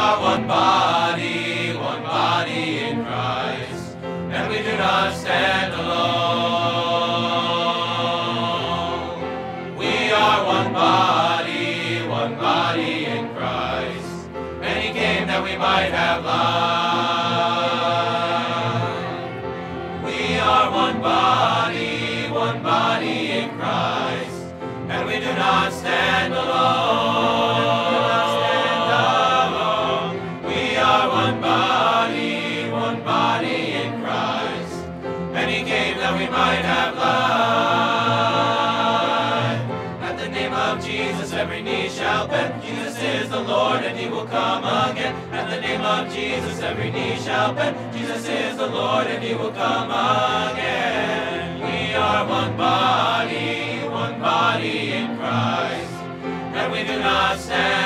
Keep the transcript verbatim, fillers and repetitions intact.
are one body, one body in Christ, and we do not stand alone. We are one body, one body in Christ, and He came that we might have life. We are one body, one body in Christ, and we do not stand alone. We are one body, one body in Christ, and He came that we might have life. At the name of Jesus, every knee shall bend. Jesus is the Lord, and He will come again. At the name of Jesus, every knee shall bend. Jesus is the Lord, and He will come again. We are one body, one body in Christ, and we do not stand